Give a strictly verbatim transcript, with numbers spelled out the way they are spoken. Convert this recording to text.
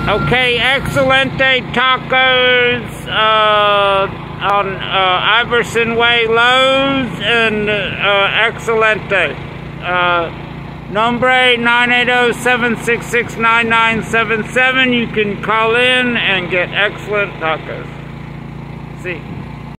Okay, Excellente tacos uh, on uh, Iverson Way, Lowe's, and uh, Excellente. Uh, Nombre nine eight zero, seven six six, nine nine seven seven. You can call in and get excellent tacos. See.